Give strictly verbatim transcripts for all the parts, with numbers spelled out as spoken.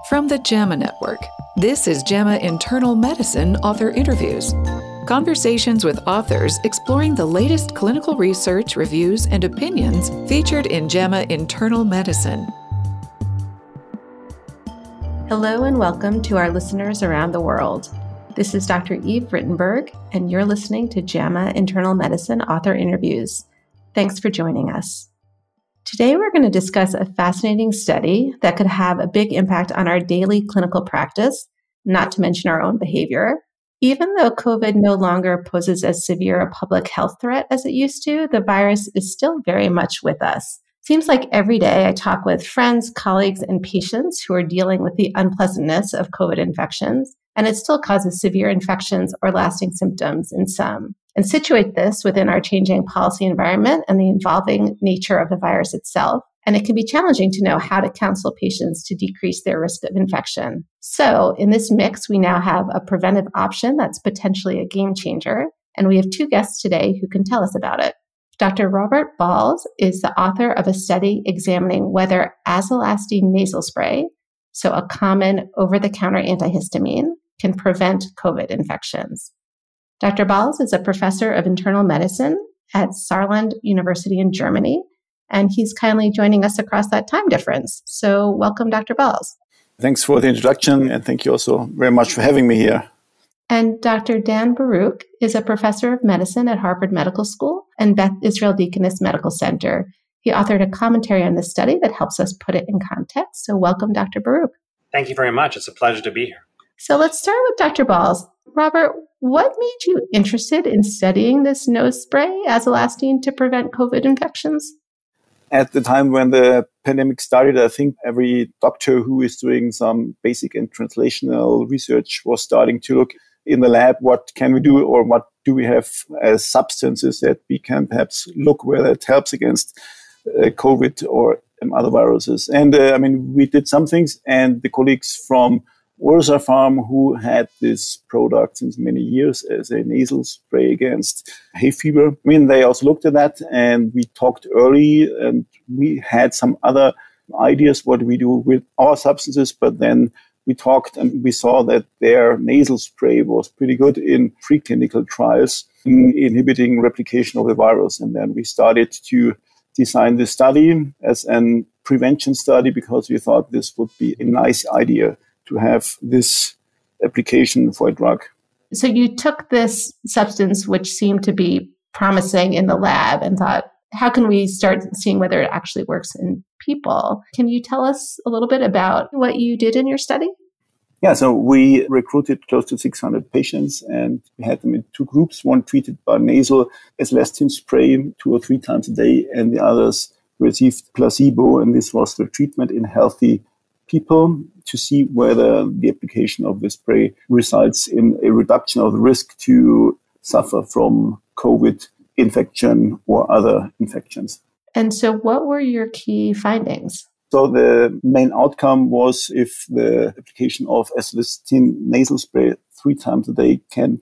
From the JAMA Network, this is JAMA Internal Medicine Author Interviews. Conversations with authors exploring the latest clinical research, reviews, and opinions featured in JAMA Internal Medicine. Hello and welcome to our listeners around the world. This is Doctor Eve Rittenberg, and you're listening to JAMA Internal Medicine Author Interviews. Thanks for joining us. Today, we're going to discuss a fascinating study that could have a big impact on our daily clinical practice, not to mention our own behavior. Even though COVID no longer poses as severe a public health threat as it used to, the virus is still very much with us. Seems like every day I talk with friends, colleagues, and patients who are dealing with the unpleasantness of COVID infections, and it still causes severe infections or lasting symptoms in some. And situate this within our changing policy environment and the evolving nature of the virus itself. And it can be challenging to know how to counsel patients to decrease their risk of infection. So in this mix, we now have a preventive option that's potentially a game changer. And we have two guests today who can tell us about it. Doctor Robert Bals is the author of a study examining whether Azelastine Nasal Spray, so a common over-the-counter antihistamine, can prevent COVID infections. Doctor Bals is a professor of internal medicine at Saarland University in Germany, and he's kindly joining us across that time difference. So welcome, Doctor Bals. Thanks for the introduction, and thank you also very much for having me here. And Doctor Dan Barouch is a professor of medicine at Harvard Medical School and Beth Israel Deaconess Medical Center. He authored a commentary on this study that helps us put it in context. So welcome, Doctor Barouch. Thank you very much. It's a pleasure to be here. So let's start with Doctor Bals. Robert, what made you interested in studying this nose spray, Azelastine, to prevent COVID infections? At the time when the pandemic started, I think every doctor who is doing some basic and translational research was starting to look in the lab, what can we do or what do we have as substances that we can perhaps look whether it helps against uh, COVID or um, other viruses. And uh, I mean, we did some things, and the colleagues from Ursa Farm, who had this product since many years as a nasal spray against hay fever. I mean, they also looked at that, and we talked early, and we had some other ideas what we do with our substances, but then we talked and we saw that their nasal spray was pretty good in preclinical trials in inhibiting replication of the virus. And then we started to design this study as a prevention study because we thought this would be a nice idea to have this application for a drug. So you took this substance, which seemed to be promising in the lab, and thought, how can we start seeing whether it actually works in people? Can you tell us a little bit about what you did in your study? Yeah, so we recruited close to six hundred patients, and we had them in two groups, one treated by nasal Azelastine spray two or three times a day, and the others received placebo, and this was the treatment in healthy people to see whether the application of the spray results in a reduction of the risk to suffer from COVID infection or other infections. And so what were your key findings? So the main outcome was if the application of Azelastine nasal spray three times a day can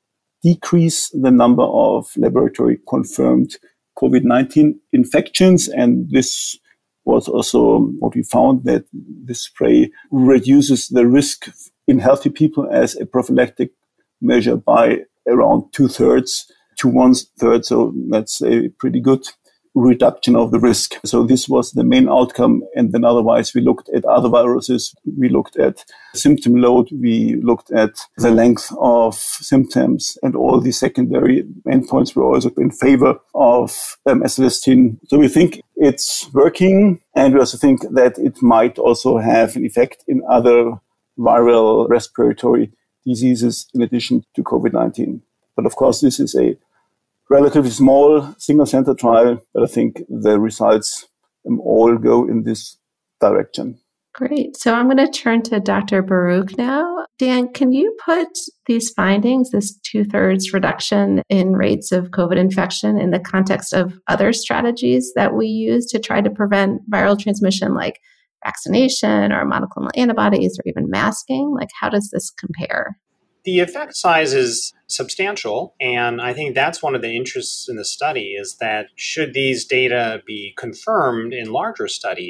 decrease the number of laboratory confirmed COVID nineteen infections, and this was also what we found, that this spray reduces the risk in healthy people as a prophylactic measure by around two-thirds to one-third. So that's a pretty good reduction of the risk. So this was the main outcome. And then otherwise, we looked at other viruses. We looked at symptom load. We looked at the length of symptoms, and all the secondary endpoints were also in favor of um, Azelastine. So we think it's working. And we also think that it might also have an effect in other viral respiratory diseases in addition to COVID nineteen. But of course, this is a relatively small single-center trial, but I think the results um, all go in this direction. Great. So I'm going to turn to Doctor Barouch now. Dan, can you put these findings, this two-thirds reduction in rates of COVID infection, in the context of other strategies that we use to try to prevent viral transmission, like vaccination or monoclonal antibodies or even masking? Like, how does this compare? The effect size is substantial, and I think that's one of the interests in the study, is that should these data be confirmed in larger studies,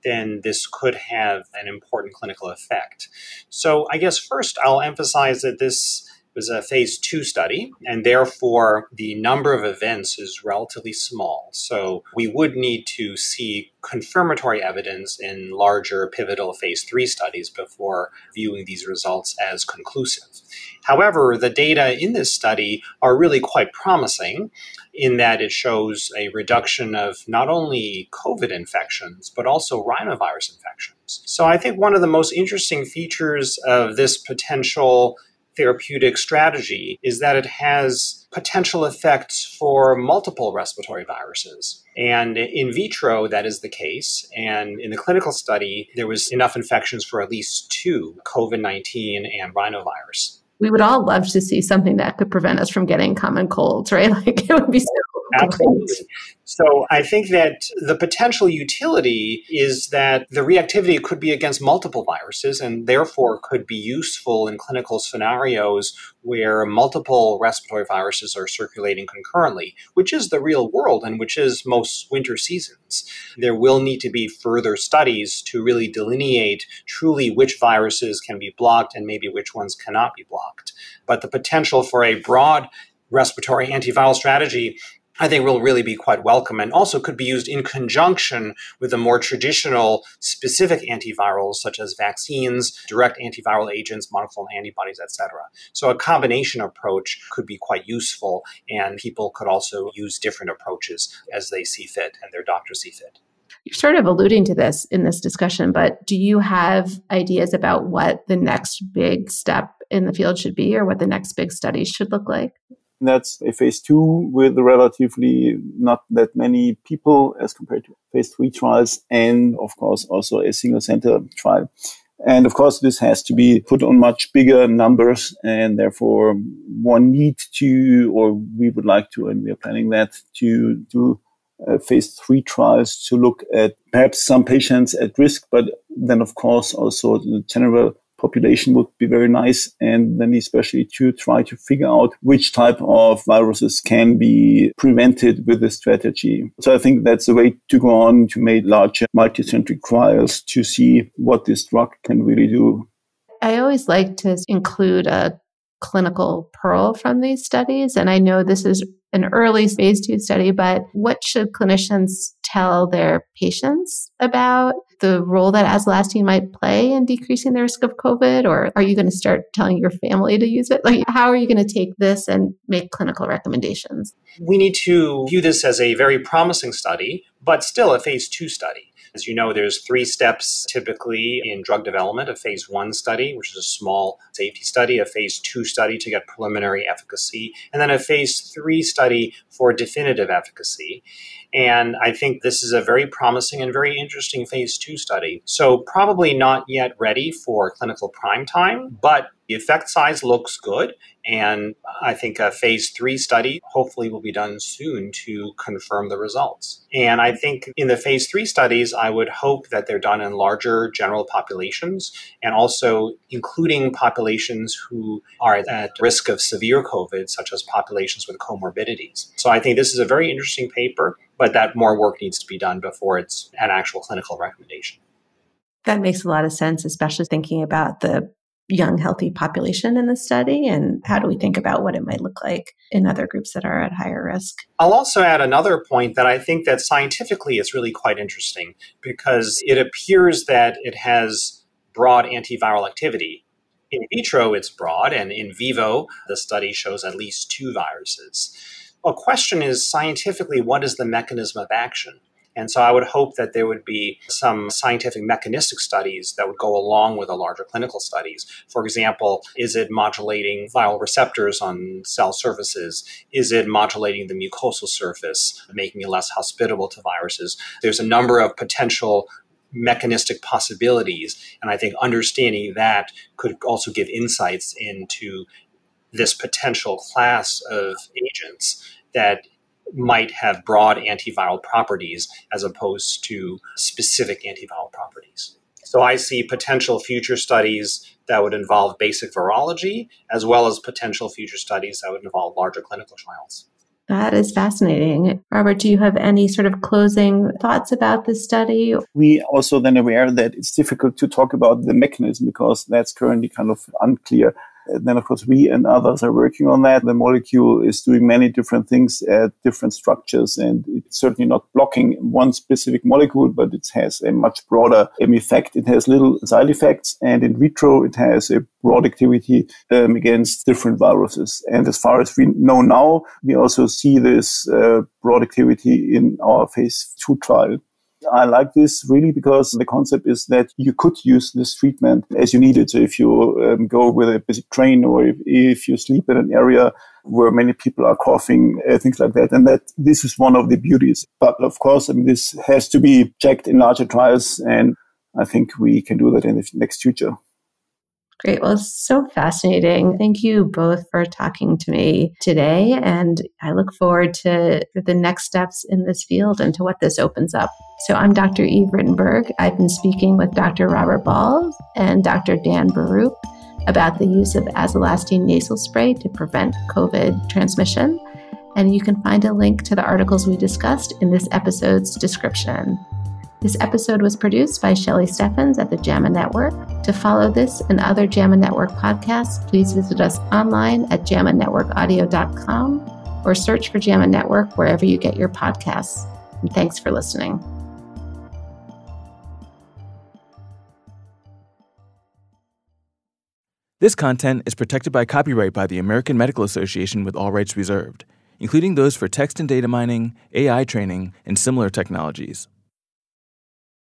then this could have an important clinical effect. So I guess first I'll emphasize that this was a phase two study, and therefore the number of events is relatively small. So we would need to see confirmatory evidence in larger pivotal phase three studies before viewing these results as conclusive. However, the data in this study are really quite promising in that it shows a reduction of not only COVID infections, but also rhinovirus infections. So I think one of the most interesting features of this potential therapeutic strategy is that it has potential effects for multiple respiratory viruses. And in vitro, that is the case. And in the clinical study, there was enough infections for at least two, COVID nineteen and rhinovirus. We would all love to see something that could prevent us from getting common colds, right? Like it would be so Absolutely. great. So I think that the potential utility is that the reactivity could be against multiple viruses and therefore could be useful in clinical scenarios where multiple respiratory viruses are circulating concurrently, which is the real world and which is most winter seasons. There will need to be further studies to really delineate truly which viruses can be blocked and maybe which ones cannot be blocked. But the potential for a broad respiratory antiviral strategy I think will really be quite welcome and also could be used in conjunction with the more traditional specific antivirals such as vaccines, direct antiviral agents, monoclonal antibodies, et cetera. So a combination approach could be quite useful, and people could also use different approaches as they see fit and their doctors see fit. You're sort of alluding to this in this discussion, but do you have ideas about what the next big step in the field should be or what the next big studies should look like? That's a phase two with relatively not that many people as compared to phase three trials, and of course also a single center trial. And of course, this has to be put on much bigger numbers, and therefore one need to, or we would like to, and we are planning that, to do uh, phase three trials to look at perhaps some patients at risk, but then of course also the general population would be very nice, and then especially to try to figure out which type of viruses can be prevented with this strategy. So I think that's the way to go on to make larger multicentric trials to see what this drug can really do. I always like to include a clinical pearl from these studies, and I know this is an early phase two study, but what should clinicians tell their patients about the role that Azelastine might play in decreasing the risk of COVID? Or are you going to start telling your family to use it? Like, how are you going to take this and make clinical recommendations? We need to view this as a very promising study, but still a phase two study. As you know, there's three steps typically in drug development: a phase one study, which is a small safety study, a phase two study to get preliminary efficacy, and then a phase three study for definitive efficacy. And I think this is a very promising and very interesting phase two study. So probably not yet ready for clinical prime time, but the effect size looks good. And I think a phase three study hopefully will be done soon to confirm the results. And I think in the phase three studies, I would hope that they're done in larger general populations and also including populations who are at risk of severe COVID, such as populations with comorbidities. So I think this is a very interesting paper, but that more work needs to be done before it's an actual clinical recommendation. That makes a lot of sense, especially thinking about the young, healthy population in the study, and how do we think about what it might look like in other groups that are at higher risk? I'll also add another point that I think that scientifically is really quite interesting, because it appears that it has broad antiviral activity. In vitro, it's broad, and in vivo, the study shows at least two viruses. A question is, scientifically, what is the mechanism of action? And so I would hope that there would be some scientific mechanistic studies that would go along with the larger clinical studies. For example, is it modulating viral receptors on cell surfaces? Is it modulating the mucosal surface, making it less hospitable to viruses? There's a number of potential mechanistic possibilities, and I think understanding that could also give insights into this potential class of agents that might have broad antiviral properties as opposed to specific antiviral properties. So I see potential future studies that would involve basic virology, as well as potential future studies that would involve larger clinical trials. That is fascinating. Robert, do you have any sort of closing thoughts about this study? We also then aware that it's difficult to talk about the mechanism because that's currently kind of unclear. And then, of course, we and others are working on that. The molecule is doing many different things at different structures, and it's certainly not blocking one specific molecule, but it has a much broader um, effect. It has little side effects, and in vitro, it has a broad activity um, against different viruses. And as far as we know now, we also see this uh, broad activity in our phase two trial. I like this really because the concept is that you could use this treatment as you need it. So if you um, go with a busy train or if, if you sleep in an area where many people are coughing, uh, things like that. And that this is one of the beauties. But of course, I mean, this has to be checked in larger trials. And I think we can do that in the next future. Great. Well, it's so fascinating. Thank you both for talking to me today. And I look forward to the next steps in this field and to what this opens up. So I'm Doctor Eve Rittenberg. I've been speaking with Doctor Robert Bals and Doctor Dan Barouch about the use of Azelastine nasal spray to prevent COVID transmission. And you can find a link to the articles we discussed in this episode's description. This episode was produced by Shelley Steffens at the JAMA Network. To follow this and other JAMA Network podcasts, please visit us online at jama network audio dot com or search for JAMA Network wherever you get your podcasts. And thanks for listening. This content is protected by copyright by the American Medical Association with all rights reserved, including those for text and data mining, A I training, and similar technologies.